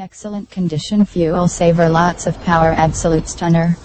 Excellent condition, fuel saver, lots of power, absolute stunner.